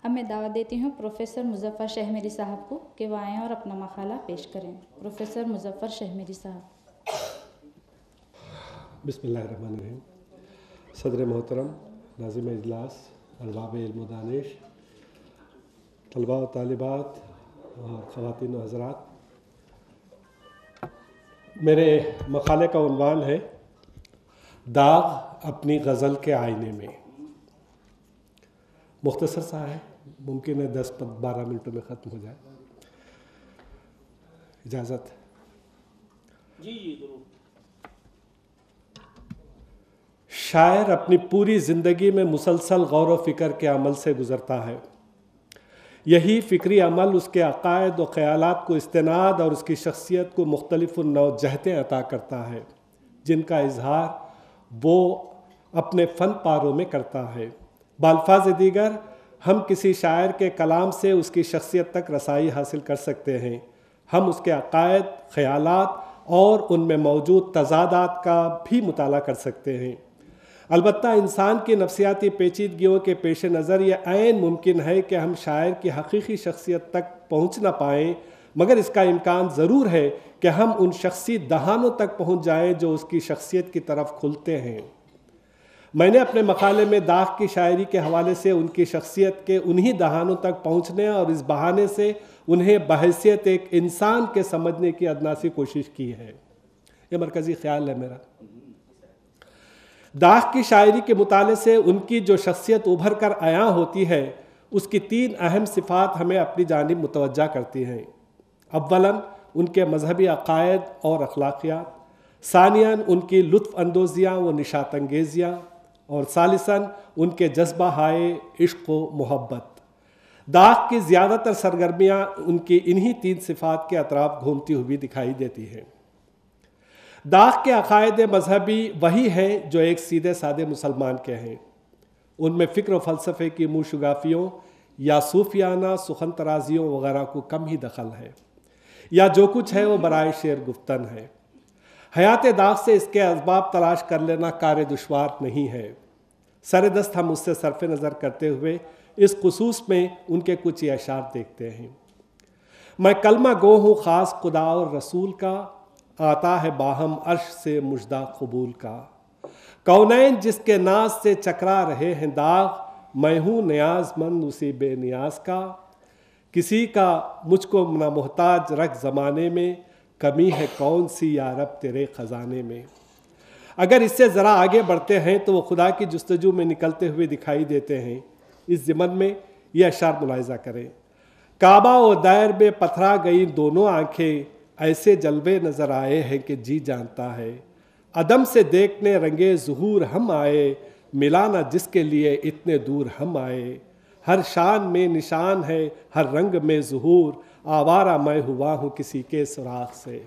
اب میں دعوت دیتی ہوں پروفیسر مظفر شہمیری صاحب کو کہ وہ آئیں اور اپنا مقالہ پیش کریں۔ پروفیسر مظفر شہمیری صاحب۔ بسم اللہ الرحمن الرحیم۔ صدر محترم، ناظم اجلاس، ارباب علم و دانش، طلباء و طالبات اور خواتین و حضرات، میرے مقالے کا عنوان ہے داغ اپنی غزل کے آئینے میں۔ مختصر سا ہے، ممکن ہے 10-12 منٹوں میں ختم ہو جائے۔ اجازت؟ جی ضرور۔ شاعر اپنی پوری زندگی میں مسلسل غور و فکر کے عمل سے گزرتا ہے۔ یہی فکری عمل اس کے عقائد و خیالات کو استناد اور اس کی شخصیت کو مختلف نوع جہتیں عطا کرتا ہے، جن کا اظہار وہ اپنے فن پاروں میں کرتا ہے۔ بالفاظ دیگر، ہم کسی شاعر کے کلام سے اس کی شخصیت تک رسائی حاصل کر سکتے ہیں۔ ہم اس کے عقائد، خیالات اور ان میں موجود تضادات کا بھی مطالعہ کر سکتے ہیں۔ البتہ انسان کی نفسیاتی پیچیدگیوں کے پیش نظر یہ عین ممکن ہے کہ ہم شاعر کی حقیقی شخصیت تک پہنچ نہ پائیں، مگر اس کا امکان ضرور ہے کہ ہم ان شخصی دہانوں تک پہنچ جائیں جو اس کی شخصیت کی طرف کھلتے ہیں۔ میں نے اپنے مقالے میں داغ کی شاعری کے حوالے سے ان کی شخصیت کے انہی دہانوں تک پہنچنے اور اس بہانے سے انہیں بحیثیت ایک انسان کے سمجھنے کی ادنا سی کوشش کی ہے۔ یہ مرکزی خیال ہے میرا۔ داغ کی شاعری کے مطالعے سے ان کی جو شخصیت ابھر کر عیاں ہوتی ہے، اس کی 3 اہم صفات ہمیں اپنی جانب متوجہ کرتی ہیں۔ اولاً ان کے مذہبی عقائد اور اخلاقیات، ثانیاً ان کی لطف اندوزیاں و نشاط انگیزیاں، اور ثالثاً ان کے جذبہ ہائے عشق و محبت۔ داغ کی زیادہ تر سرگرمیاں ان کی انہی 3 صفات کے اطراف گھومتی ہوئی دکھائی دیتی ہیں۔ داغ کے عقائد مذہبی وہی ہیں جو ایک سیدھے سادے مسلمان کے ہیں۔ ان میں فکر و فلسفے کی منہ شگافیوں یا صوفیانہ سخن ترازیوں وغیرہ کو کم ہی دخل ہے، یا جو کچھ ہے وہ برائے شعر گفتن ہے۔ حیات داغ سے اس کے اسباب تلاش کر لینا کار دشوار نہیں ہے۔ سر دست ہم اس سے صرف نظر کرتے ہوئے اس خصوص میں ان کے کچھ اشعار دیکھتے ہیں۔ میں کلمہ گو ہوں خاص خدا اور رسول کا، آتا ہے باہم عرش سے مژدہ قبول کا۔ کونین جس کے ناز سے چکرا رہے ہیں داغ، میں ہوں نیاز مند اسی بے نیاز کا۔ کسی کا مجھ کو نہ محتاج رکھ زمانے میں، کمی ہے کون سی یا رب تیرے خزانے میں۔ اگر اس سے ذرا آگے بڑھتے ہیں تو وہ خدا کی جستجو میں نکلتے ہوئے دکھائی دیتے ہیں۔ اس ضمن میں یہ اشعار ملاحظہ کریں۔ کعبہ و دیر میں پتھرا گئی دونوں آنکھیں، ایسے جلوے نظر آئے ہیں کہ جی جانتا ہے۔ عدم سے دیکھنے رنگے ظہور ہم آئے، ملا نہ جس کے لیے اتنے دور ہم آئے۔ ہر شان میں نشان ہے ہر رنگ میں ظہور، آوارہ میں ہوا ہوں کسی کے سراغ سے۔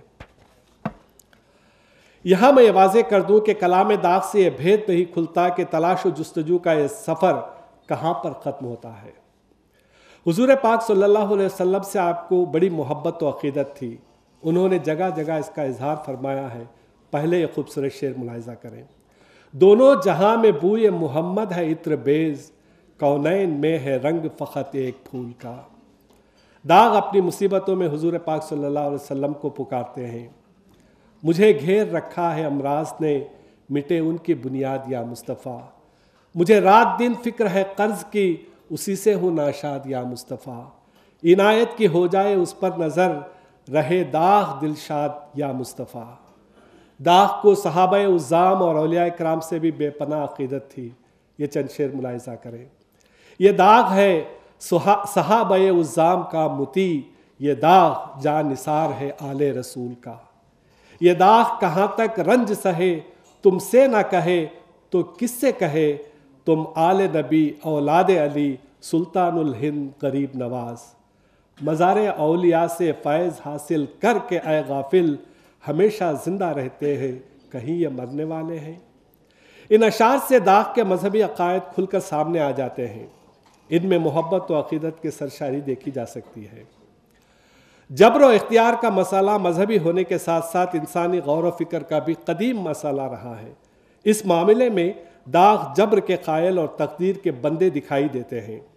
یہاں میں یہ واضح کر دوں کہ کلام داغ سے یہ بھید نہیں کھلتا کہ تلاش و جستجو کا یہ سفر کہاں پر ختم ہوتا ہے۔ حضور پاک صلی اللہ علیہ وسلم سے آپ کو بڑی محبت و عقیدت تھی۔ انہوں نے جگہ جگہ اس کا اظہار فرمایا ہے۔ پہلے یہ خوبصورت شعر ملاحظہ کریں۔ دونوں جہاں میں بوئے محمد ہے عطر بیز، کونین میں ہے رنگ فقط ایک پھول کا۔ داغ اپنی مصیبتوں میں حضور پاک صلی اللہ علیہ وسلم کو پکارتے ہیں۔ مجھے گھیر رکھا ہے امراض نے، مٹے ان کی بنیاد یا مصطفیٰ۔ مجھے رات دن فکر ہے قرض کی، اسی سے ہوں ناشاد یا مصطفیٰ۔ عنایت کی ہو جائے اس پر نظر، رہے داغ دلشاد یا مصطفیٰ۔ داغ کو صحابہ عظام اور اولیاء کرام سے بھی بے پناہ عقیدت تھی۔ یہ چند شعر ملاحظہ کریں۔ یہ داغ ہے صحابہ عظام کا مطیع، یہ داغ جاں نثار ہے آل رسول کا۔ یہ داغ کہاں تک رنج سہے، تم سے نہ کہے تو کس سے کہے، تم آل نبی اولاد علی سلطان الہند غریب نواز۔ مزار اولیاء سے فیض حاصل کر کے اے غافل، ہمیشہ زندہ رہتے ہیں کہیں یہ مرنے والے ہیں۔ ان اشعار سے داغ کے مذہبی عقائد کھل کر سامنے آ جاتے ہیں۔ ان میں محبت و عقیدت کی سرشاری دیکھی جا سکتی ہے۔ جبر و اختیار کا مسئلہ مذہبی ہونے کے ساتھ ساتھ انسانی غور و فکر کا بھی قدیم مسئلہ رہا ہے۔ اس معاملے میں داغ جبر کے قائل اور تقدیر کے بندے دکھائی دیتے ہیں۔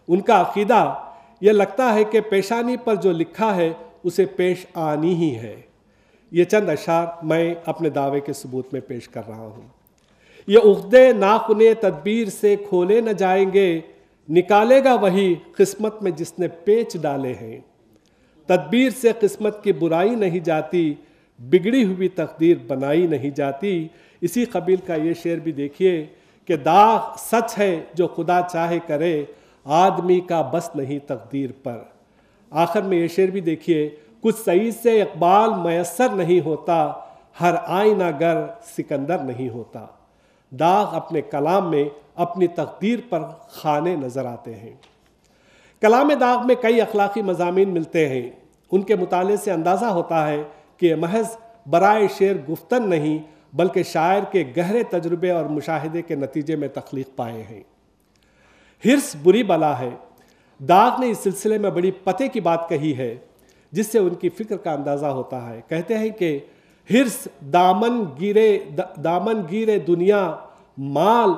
ان کا عقیدہ یہ لگتا ہے کہ پیشانی پر جو لکھا ہے اسے پیش آنی ہی ہے۔ یہ چند اشعار میں اپنے دعوے کے ثبوت میں پیش کر رہا ہوں۔ یہ عقدے ناخنے تدبیر سے کھولے نہ جائیں گے، نکالے گا وہی قسمت میں جس نے پیچ ڈالے ہیں۔ تدبیر سے قسمت کی برائی نہیں جاتی، بگڑی ہوئی تقدیر بنائی نہیں جاتی۔ اسی قبیل کا یہ شعر بھی دیکھیے کہ داغ سچ ہے جو خدا چاہے کرے، آدمی کا بس نہیں تقدیر پر۔ آخر میں یہ شعر بھی دیکھیے، کچھ سعید سے اقبال میسر نہیں ہوتا، ہر آئینہ گر سکندر نہیں ہوتا۔ داغ اپنے کلام میں اپنی تقدیر پر خانے نظر آتے ہیں۔ کلام داغ میں کئی اخلاقی مضامین ملتے ہیں۔ ان کے مطالعے سے اندازہ ہوتا ہے کہ یہ محض برائے شعر گفتن نہیں بلکہ شاعر کے گہرے تجربے اور مشاہدے کے نتیجے میں تخلیق پائے ہیں۔ حرص بری بلا ہے۔ داغ نے اس سلسلے میں بڑی پتے کی بات کہی ہے جس سے ان کی فکر کا اندازہ ہوتا ہے۔ کہتے ہیں کہ حرص دامن گیرے دنیا مال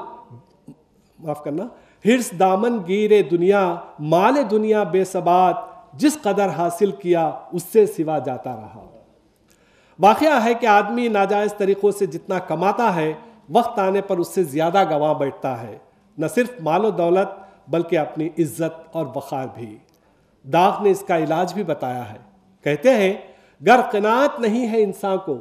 حرص دامن گیرے دنیا مال دنیا بے ثبات، جس قدر حاصل کیا اس سے سوا جاتا رہا۔ واقعہ ہے کہ آدمی ناجائز طریقوں سے جتنا کماتا ہے وقت آنے پر اس سے زیادہ گنوا بیٹھتا ہے، نہ صرف مال و دولت بلکہ اپنی عزت اور وقار بھی۔ داغ نے اس کا علاج بھی بتایا ہے۔ کہتے ہیں گر قناعت نہیں ہے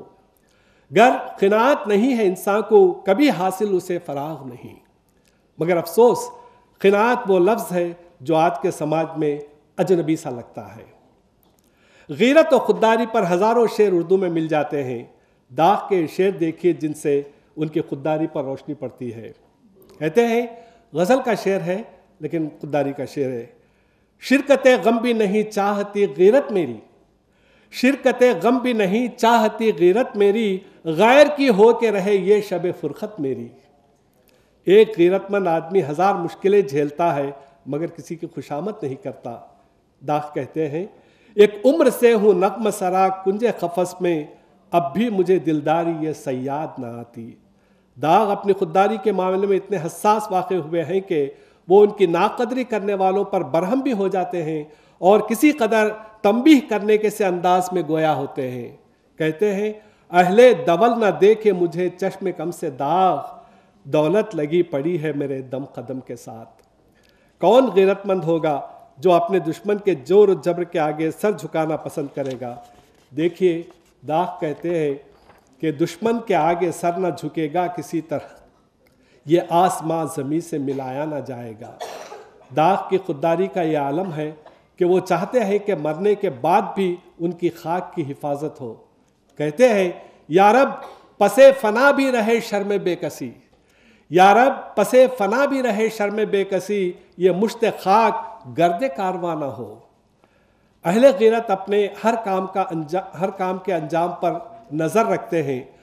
انسان کو کبھی حاصل اسے فراغ نہیں، مگر افسوس قناعت وہ لفظ ہے جو آج کے سماج میں اجنبی سا لگتا ہے۔ غیرت و خودداری پر ہزاروں شعر اردو میں مل جاتے ہیں۔ داغ کے شعر دیکھیے جن سے ان کی خودداری پر روشنی پڑتی ہے۔ کہتے ہیں غزل کا شعر ہے لیکن خودداری کا شعر ہے۔ شرکت غم بھی نہیں چاہتی غیرت میری، شرکت غم بھی نہیں چاہتی غیرت میری، غیر کی ہو کے رہے یہ شب فرقت میری۔ ایک غیرت مند آدمی ہزار مشکلیں جھیلتا ہے مگر کسی کی خوشامد نہیں کرتا۔ داغ کہتے ہیں ایک عمر سے ہوں نغمہ سرا کنج قفس میں، اب بھی مجھے دلداری یہ صیاد نہ آتی۔ داغ اپنی خودداری کے معاملے میں اتنے حساس واقع ہوئے ہیں کہ وہ ان کی ناقدری کرنے والوں پر برہم بھی ہو جاتے ہیں اور کسی قدر تنبیہ کرنے کے سے انداز میں گویا ہوتے ہیں۔ کہتے ہیں اہل دول نہ دیکھے مجھے چشم کم سے داغ، دولت لگی پڑی ہے میرے دم قدم کے ساتھ۔ کون غیرت مند ہوگا جو اپنے دشمن کے جور و جبر کے آگے سر جھکانا پسند کرے گا؟ دیکھیے داغ کہتے ہیں کہ دشمن کے آگے سر نہ جھکے گا کسی طرح، یہ آسمان زمین سے ملایا نہ جائے گا۔ داغ کی خودداری کا یہ عالم ہے کہ وہ چاہتے ہیں کہ مرنے کے بعد بھی ان کی خاک کی حفاظت ہو۔ کہتے ہیں یا رب پسے فنا بھی رہے شرم بے کسی، یا رب پسے فنا بھی رہے شرم بے کسی، یہ مشت خاک گرد کارواں نہ ہو۔ اہل غیرت اپنے ہر کام کے انجام پر نظر رکھتے ہیں